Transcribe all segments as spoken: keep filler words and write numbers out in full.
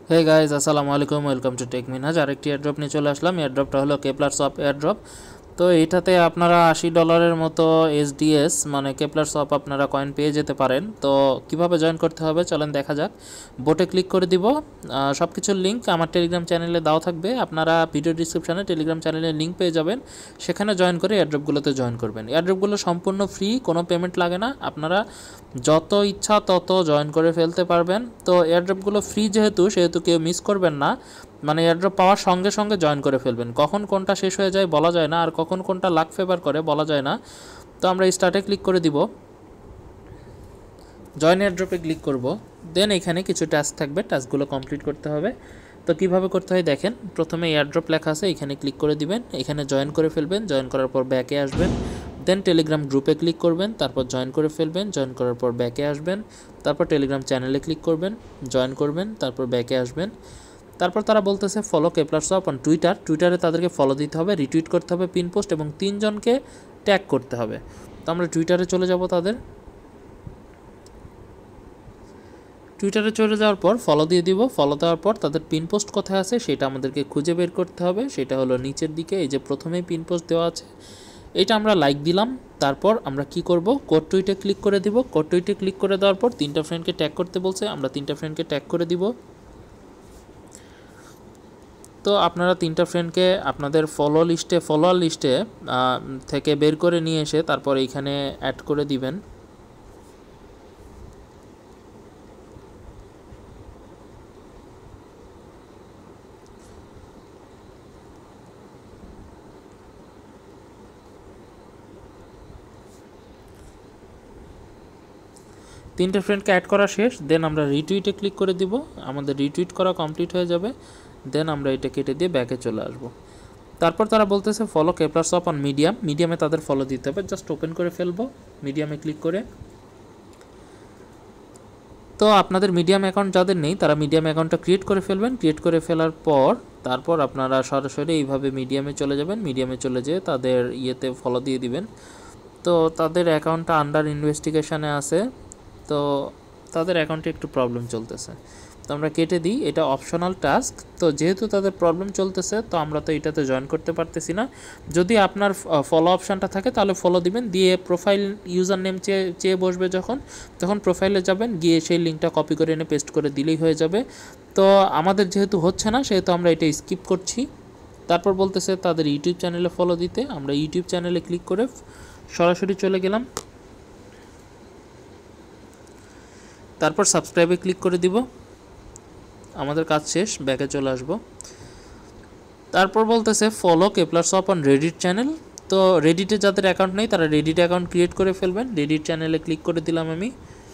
Hey guys আসসালামু আলাইকুম, welcome to take Minhaj. আরেকটি এয়ারড্রপ নিয়ে চলে আসলাম। এয়ারড্রপটা হলো কেপলার সপ এয়ারড্রপ। তো এটাতে আপনারা আশি ডলারের মতো এসডিএস মানে কেপলার সপ আপনারা কয়েন পেয়ে যেতে পারেন। তো কিভাবে জয়েন করতে হবে চলেন দেখা যাক। বোটে ক্লিক করে দিব। সব কিছুর লিঙ্ক আমার টেলিগ্রাম চ্যানেলে দেওয়া থাকবে, আপনারা ভিডিও ডিসক্রিপশানে টেলিগ্রাম চ্যানেলের লিঙ্ক পেয়ে যাবেন। সেখানে জয়েন করে এয়ারড্রপগুলোতে জয়েন করবেন। এয়ারড্রপগুলো সম্পূর্ণ ফ্রি, কোনো পেমেন্ট লাগে না, আপনারা যত ইচ্ছা তত জয়েন করে ফেলতে পারবেন। তো এয়ারড্রপগুলো ফ্রি যেহেতু সেহেতু কেউ মিস করবেন না, মানে এয়ারড্রপ পাওয়ার সঙ্গে সঙ্গে জয়েন করে ফেলবেন। কখন কোনটা শেষ হয়ে যায় বলা যায় না, আর কখন কোনটা লাক ফেভার করে বলা যায় না। তো আমরা স্টার্টে ক্লিক করে দিব, জয়েন এয়ারড্রপে ক্লিক করব। দেন এখানে কিছু টাস্ক থাকবে, টাস্কগুলো কমপ্লিট করতে হবে। তো কিভাবে করতে হয় দেখেন, প্রথমে এয়ারড্রপ লেখা আছে, এখানে ক্লিক করে দিবেন, এখানে জয়েন করে ফেলবেন। জয়েন করার পর ব্যাকে আসবেন, দেন টেলিগ্রাম গ্রুপে ক্লিক করবেন, তারপর জয়েন করে ফেলবেন। জয়েন করার পর ব্যাকে আসবেন, তারপর টেলিগ্রাম চ্যানেলে ক্লিক করবেন, জয়েন করবেন, তারপর ব্যাকে আসবেন। তারপর তারা বলতেছে follow Kepler Swap on Twitter. টুইটারে তাদেরকে ফলো দিতে হবে, রিটুইট করতে হবে পিন পোস্ট, এবং তিনজনকে ট্যাগ করতে হবে। তো আমরা টুইটারে চলে যাব, তাদের টুইটারে চলে যাওয়ার পর ফলো দিয়ে দিব। ফলো দেওয়ার পর তাদের পিন পোস্ট কোথায় আছে সেটা আমাদেরকে খুঁজে বের করতে হবে। সেটা হলো নিচের দিকে, এই যে প্রথমেই পিন পোস্ট দেওয়া আছে, এটা আমরা লাইক দিলাম। তারপর আমরা কি করব, কোড টুইটে ক্লিক করে দিব। কোড টুইটে ক্লিক করে দেওয়ার পর তিনটা ফ্রেন্ডকে ট্যাগ করতে বলছে, আমরা তিনটা ফ্রেন্ডকে ট্যাগ করে দিব। তো আপনারা তিনটা ফ্রেন্ডকে আপনাদের ফলো লিস্টে ফলোয়ার লিস্টে থেকে বের করে নিয়ে এসে তারপর এইখানে অ্যাড করে দিবেন। তিনটে ফ্রেন্ডকে অ্যাড করা শেষ। দেন আমরা রিটুইটে ক্লিক করে দিব, আমাদের রিটুইট করা কমপ্লিট হয়ে যাবে। দেন আমরা এটা কেটে দিয়ে ব্যাকে চলে আসব। তারপর তারা বলতেছে follow Kepler Swap on Medium. মিডিয়ামে তাদের ফলো দিতে হবে, জাস্ট ওপেন করে ফেলবো মিডিয়ামে ক্লিক করে। তো আপনাদের মিডিয়াম অ্যাকাউন্ট যাদের নেই তারা মিডিয়াম অ্যাকাউন্টটা ক্রিয়েট করে ফেলবেন। ক্রিয়েট করে ফেলার পর তারপর আপনারা সরাসরি এইভাবে মিডিয়ামে চলে যাবেন। মিডিয়ামে চলে যেয়ে তাদের ইয়েতে ফলো দিয়ে দিবেন। তো তাদের অ্যাকাউন্টটা আন্ডার ইনভেস্টিগেশনে আছে, তো তাদের অ্যাকাউন্টে একটু প্রবলেম চলতেছে, তো আমরা কেটে দিই। এটা অপশনাল টাস্ক, তো যেহেতু তাদের প্রবলেম চলতেছে তো আমরা তো এটাতে জয়েন করতে পারতেছি না। যদি আপনার ফলো অপশানটা থাকে তাহলে ফলো দিবেন, দিয়ে প্রোফাইল ইউজার নেম চেয়ে চেয়ে বসবে যখন, তখন প্রোফাইলে যাবেন, গিয়ে সেই লিঙ্কটা কপি করে এনে পেস্ট করে দিলেই হয়ে যাবে। তো আমাদের যেহেতু হচ্ছে না সেহেতু আমরা এটা স্কিপ করছি। তারপর বলতেছে তাদের ইউটিউব চ্যানেলে ফলো দিতে, আমরা ইউটিউব চ্যানেলে ক্লিক করে সরাসরি চলে গেলাম। তারপর সাবস্ক্রাইবে ক্লিক করে দিব, আমাদের কাজ শেষ, ব্যাকে চলে আসব। তারপর বলতেছে follow Kepler Swap on Reddit channel. তো রেডিটে যাদের অ্যাকাউন্ট নেই তারা রেডিট অ্যাকাউন্ট ক্রিয়েট করে ফেলবেন। রেডিট চ্যানেলে ক্লিক করে দিলাম আমি,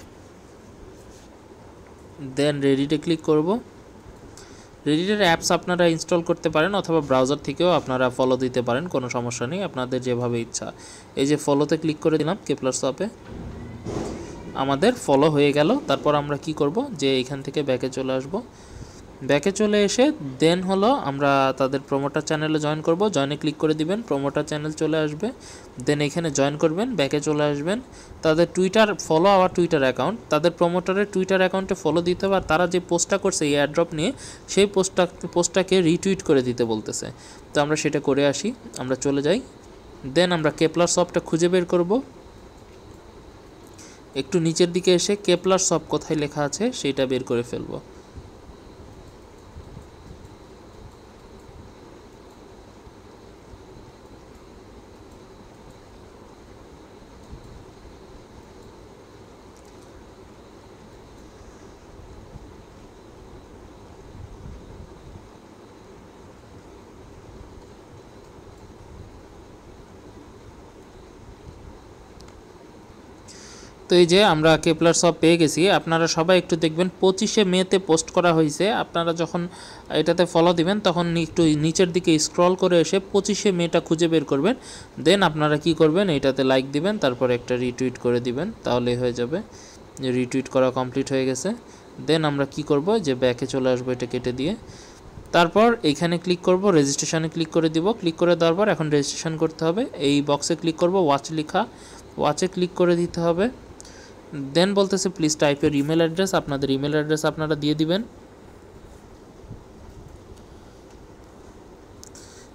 দেন রেডিটে ক্লিক করব। রেডিটের অ্যাপস আপনারা ইনস্টল করতে পারেন অথবা ব্রাউজার থেকেও আপনারা ফলো দিতে পারেন, কোনো সমস্যা নেই, আপনাদের যেভাবে ইচ্ছা। এই যে ফলোতে ক্লিক করে দিলাম কেপলার সপে, আমাদের ফলো হয়ে গেল। তারপর আমরা কি করব, যে এখান থেকে ব্যাকে চলে আসব। ব্যাকে চলে এসে দেন হলো আমরা তাদের প্রমোটার চ্যানেলে জয়েন করব। জয়েনে ক্লিক করে দিবেন, প্রমোটার চ্যানেল চলে আসবে। দেন এখানে জয়েন করবেন, ব্যাকে চলে আসবেন। তাদের Twitter follow our Twitter account, তাদের প্রমোটারের টুইটার অ্যাকাউন্টে ফলো দিতে হবে। আর তারা যে পোস্টটা করছে এই এয়ারড্রপ নিয়ে, সেই পোস্টটা পোস্টটাকে রিটুইট করে দিতে বলতেছে। তো আমরা সেটা করে আসি, আমরা চলে যাই। দেন আমরা কেপলার সপটা খুঁজে বের করব। একটু নিচের দিকে এসে কেপলার সপ কোথায় লেখা আছে সেইটা বের করে ফেলবো। তো এই যে আমরা কেপলার সব পেয়ে গেছি। আপনারা সবাই একটু দেখবেন পঁচিশে মেতে পোস্ট করা হয়েছে। আপনারা যখন এটাতে ফলো দিবেন তখন একটু নিচের দিকে স্ক্রল করে এসে পঁচিশে মেটা খুঁজে বের করবেন। দেন আপনারা কি করবেন, এটাতে লাইক দিবেন, তারপর একটা রিটুইট করে দিবেন, তাহলেই হয়ে যাবে। রিটুইট করা কমপ্লিট হয়ে গেছে। দেন আমরা কি করব, যে ব্যাকে চলে আসবো এটা কেটে দিয়ে। তারপর এইখানে ক্লিক করব, রেজিস্ট্রেশনে ক্লিক করে দিব। ক্লিক করে দেওয়ার পর এখন রেজিস্ট্রেশন করতে হবে। এই বক্সে ক্লিক করব, ওয়াচ লেখা, ওয়াচে ক্লিক করে দিতে হবে। দেন বলতেছে please type your email address, আপনাদের ইমেল অ্যাড্রেস আপনারা দিয়ে দিবেন।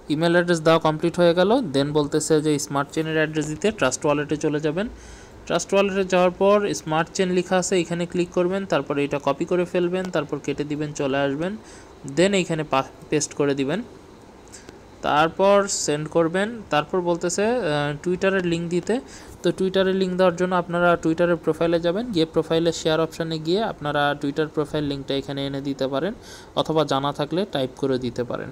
ইমেল অ্যাড্রেস দেওয়া কমপ্লিট হয়ে গেল। দেন বলতেছে যে স্মার্ট চেনের অ্যাড্রেস দিতে ট্রাস্ট ওয়ালেটে চলে যাবেন। ট্রাস্ট ওয়ালেটে যাওয়ার পর স্মার্ট চেন লেখা আছে, এখানে ক্লিক করবেন, তারপর এটা কপি করে ফেলবেন, তারপর কেটে দিবেন, চলে আসবেন, দেন এইখানে পেস্ট করে দিবেন, তারপর সেন্ড করবেন। তারপর বলতেছে টুইটারের লিঙ্ক দিতে, তো টুইটারের লিঙ্ক দেওয়ার জন্য আপনারা টুইটারের প্রোফাইলে যাবেন, গিয়ে প্রোফাইলে শেয়ার অপশানে গিয়ে আপনারা টুইটার প্রোফাইল লিঙ্কটা এখানে এনে দিতে পারেন, অথবা জানা থাকলে টাইপ করে দিতে পারেন।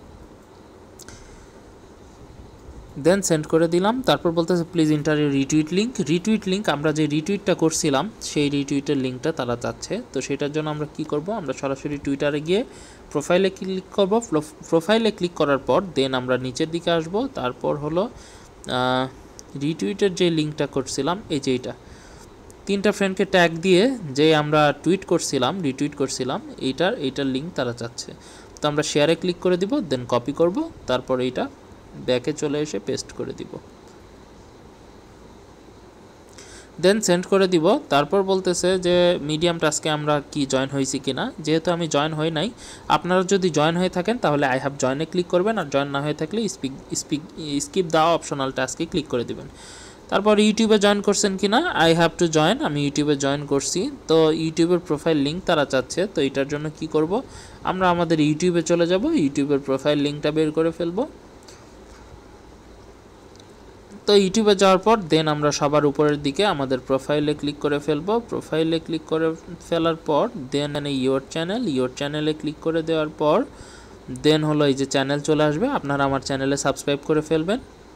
দেন সেন্ড করে দিলাম। তারপর বলতেছে please enter your retweet link. Retweet link আমরা যে রিটুইটটা করছিলাম সেই রিটুইটের লিঙ্কটা তারা চাচ্ছে। তো সেটার জন্য আমরা কি করব, আমরা সরাসরি টুইটারে গিয়ে প্রোফাইলে ক্লিক করব। প্রোফাইলে ক্লিক করার পর দেন আমরা নিচের দিকে আসব, তারপর হলো রিটুইটের যে লিঙ্কটা করছিলাম এই যে এইটা, তিনটা ফ্রেন্ডকে ট্যাগ দিয়ে যে আমরা টুইট করছিলাম রিটুইট করছিলাম এইটার এইটার লিঙ্ক তারা চাচ্ছে। তো আমরা শেয়ারে ক্লিক করে দিব, দেন কপি করব, তারপর এইটা ব্যাকে চলে এসে পেস্ট করে দিব, দেন সেন্ড করে দিব। তারপর বলতেছে যে মিডিয়াম টাস্কে আমরা কি জয়েন হয়েছি কিনা, যেহেতু আমি জয়েন হই নাই, আপনারা যদি জয়েন হয়ে থাকেন তাহলে আই হ্যাভ জয়েনে ক্লিক করবেন, আর জয়েন না হয়ে থাকলে স্পিক স্পিক স্কিপ দেওয়া অপশনাল টাস্কে ক্লিক করে দিবেন। তারপর ইউটিউবে জয়েন করছেন কিনা, আই হ্যাভ টু জয়েন, আমি ইউটিউবে জয়েন করছি। তো ইউটিউবের প্রোফাইল লিঙ্ক তারা চাচ্ছে, তো এটার জন্য কি করব, আমরা আমাদের ইউটিউবে চলে যাব, ইউটিউবের প্রোফাইল লিঙ্কটা বের করে ফেলবো। তো ইউটিউবে যাওয়ার পর দেন আমরা সবার উপরের দিকে আমাদের প্রোফাইলে ক্লিক করে ফেলবো। প্রোফাইলে ক্লিক করে ফেলার পর দেন ইয়োর চ্যানেল, ইয়োর চ্যানেলে ক্লিক করে দেওয়ার পর দেন হলো এই যে চ্যানেল চলে আসবে, আপনারা আমার চ্যানেলে সাবস্ক্রাইব করে ফেলবেন।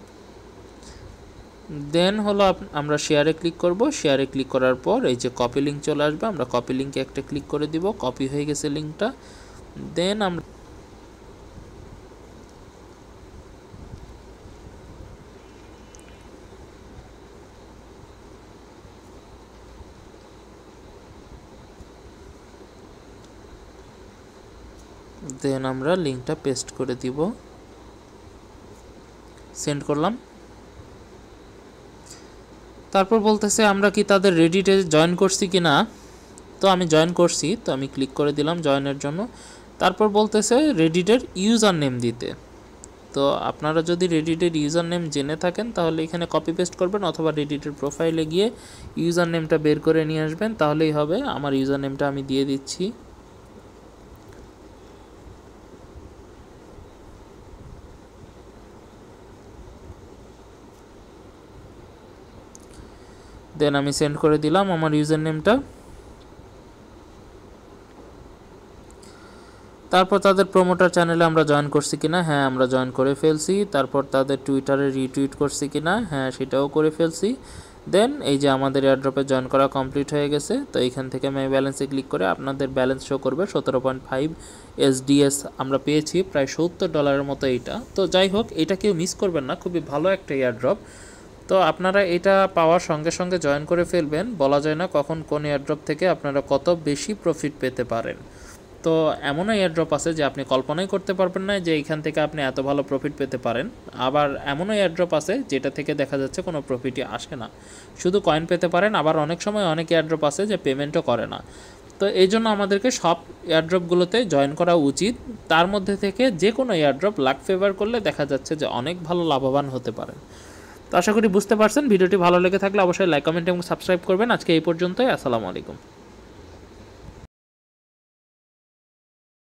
দেন হলো আমরা শেয়ারে ক্লিক করব, শেয়ারে ক্লিক করার পর এই যে কপি লিঙ্ক চলে আসবে, আমরা কপি লিঙ্কে একটা ক্লিক করে দিব, কপি হয়ে গেছে লিঙ্কটা। দেন আমরা দেন আমরা লিঙ্কটা পেস্ট করে দিব, সেন্ড করলাম। তারপর বলতেছে আমরা কি তাদের রেডিটে জয়েন করছি কি না, তো আমি জয়েন করছি, তো আমি ক্লিক করে দিলাম জয়েনের জন্য। তারপর বলতেছে রেডিটের ইউজার নেম দিতে, তো আপনারা যদি রেডিটের ইউজার নেম জেনে থাকেন তাহলে এখানে কপি পেস্ট করবেন, অথবা রেডিটের প্রোফাইলে গিয়ে ইউজার নেমটা বের করে নিয়ে আসবেন, তাহলেই হবে। আমার ইউজার নেমটা আমি দিয়ে দিচ্ছি, দেন আমি সেন্ড করে দিলাম আমার ইউজার নেমটা। তারপর তাদের প্রমোটার চ্যানেলে আমরা জয়েন করছি কিনা, হ্যাঁ আমরা জয়েন করে ফেলছি। তারপর তাদের টুইটারে রিটুইট করছি কিনা, হ্যাঁ সেটাও করে ফেলছি। দেন এই যে আমাদের এয়ারড্রপে জয়েন করা কমপ্লিট হয়ে গেছে। তো এইখান থেকে মাই ব্যালেন্সে ক্লিক করে আপনাদের ব্যালেন্স শো করবে সতেরো পয়েন্ট ফাইভ এসডিএস আমরা পেয়েছি, প্রায় সত্তর ডলারের মতো এইটা। তো যাই হোক, এটা কেউ মিস করবেন না, খুবই ভালো একটা এয়ারড্রপ। তো আপনারা এটা পাওয়ার সঙ্গে সঙ্গে জয়েন করে ফেলবেন, বলা যায় না কখন কোন এয়ারড্রপ থেকে আপনারা কত বেশি প্রফিট পেতে পারেন। তো এমনও এয়ারড্রপ আছে যে আপনি কল্পনাই করতে পারবেন না যে এইখান থেকে আপনি এত ভালো প্রফিট পেতে পারেন। আবার এমনও এয়ারড্রপ আছে যেটা থেকে দেখা যাচ্ছে কোনো প্রফিটই আসে না, শুধু কয়েন পেতে পারেন। আবার অনেক সময় অনেক এয়ারড্রপ আছে যে পেমেন্টও করে না। তো এই জন্য আমাদেরকে সব এয়ারড্রপগুলোতে জয়েন করা উচিত। তার মধ্যে থেকে যে কোনো এয়ারড্রপ লাক ফেভার করলে দেখা যাচ্ছে যে অনেক ভালো লাভবান হতে পারেন। তো আশা করি বুঝতে পারছেন। ভিডিওটি ভালো লেগে থাকলে অবশ্যই লাইক, কমেন্ট এবং সাবস্ক্রাইব করবেন। আজকে এই পর্যন্তই। আসসালামু আলাইকুম।